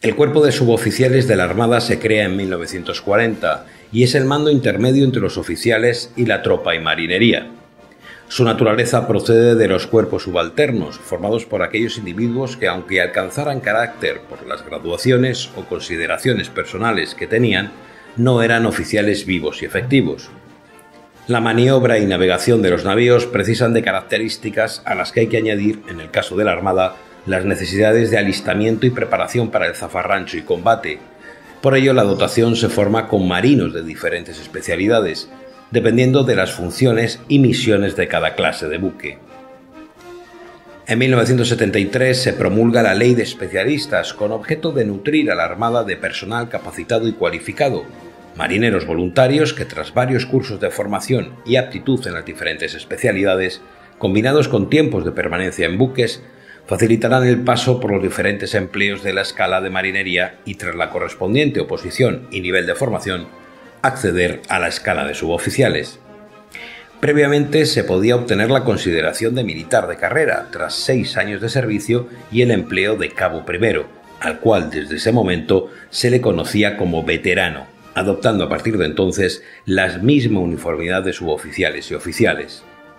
El Cuerpo de Suboficiales de la Armada se crea en 1940 y es el mando intermedio entre los oficiales y la tropa y marinería. Su naturaleza procede de los cuerpos subalternos, formados por aquellos individuos que, aunque alcanzaran carácter por las graduaciones o consideraciones personales que tenían, no eran oficiales vivos y efectivos. La maniobra y navegación de los navíos precisan de características a las que hay que añadir, en el caso de la Armada, las necesidades de alistamiento y preparación para el zafarrancho y combate. Por ello, la dotación se forma con marinos de diferentes especialidades, dependiendo de las funciones y misiones de cada clase de buque. En 1973 se promulga la Ley de Especialistas con objeto de nutrir a la Armada de personal capacitado y cualificado, marineros voluntarios que tras varios cursos de formación y aptitud en las diferentes especialidades, combinados con tiempos de permanencia en buques, facilitarán el paso por los diferentes empleos de la escala de marinería y, tras la correspondiente oposición y nivel de formación, acceder a la escala de suboficiales. Previamente se podía obtener la consideración de militar de carrera tras 6 años de servicio y el empleo de cabo primero, al cual desde ese momento se le conocía como veterano, adoptando a partir de entonces la misma uniformidad de suboficiales y oficiales.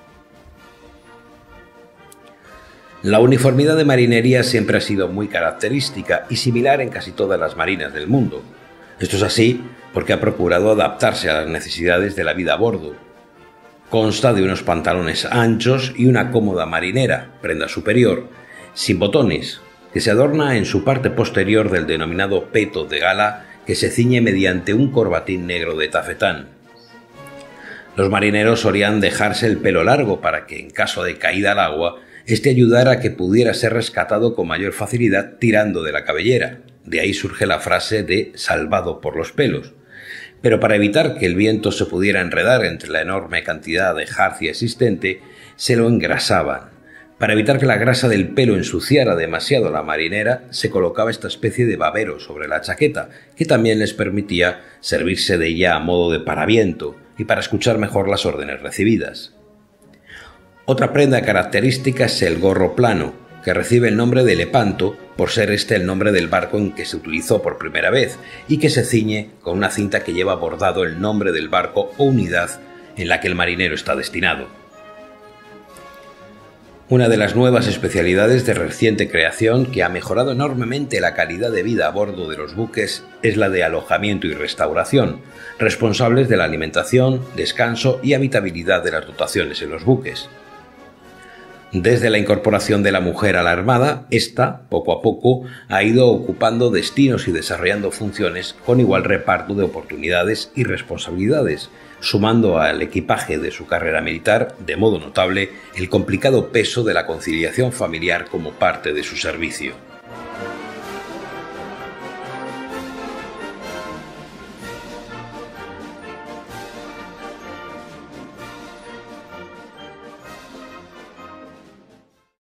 La uniformidad de marinería siempre ha sido muy característica y similar en casi todas las marinas del mundo. Esto es así porque ha procurado adaptarse a las necesidades de la vida a bordo. Consta de unos pantalones anchos y una cómoda marinera, prenda superior, sin botones, que se adorna en su parte posterior del denominado peto de gala, que se ciñe mediante un corbatín negro de tafetán. Los marineros solían dejarse el pelo largo para que, en caso de caída al agua, este ayudara a que pudiera ser rescatado con mayor facilidad tirando de la cabellera. De ahí surge la frase de «salvado por los pelos». Pero para evitar que el viento se pudiera enredar entre la enorme cantidad de jarcia existente, se lo engrasaban. Para evitar que la grasa del pelo ensuciara demasiado la marinera, se colocaba esta especie de babero sobre la chaqueta, que también les permitía servirse de ella a modo de paraviento y para escuchar mejor las órdenes recibidas. Otra prenda característica es el gorro plano, que recibe el nombre de lepanto por ser este el nombre del barco en que se utilizó por primera vez y que se ciñe con una cinta que lleva bordado el nombre del barco o unidad en la que el marinero está destinado. Una de las nuevas especialidades de reciente creación que ha mejorado enormemente la calidad de vida a bordo de los buques es la de alojamiento y restauración, responsables de la alimentación, descanso y habitabilidad de las dotaciones en los buques. Desde la incorporación de la mujer a la Armada, ésta, poco a poco, ha ido ocupando destinos y desarrollando funciones con igual reparto de oportunidades y responsabilidades, sumando al equipaje de su carrera militar, de modo notable, el complicado peso de la conciliación familiar como parte de su servicio.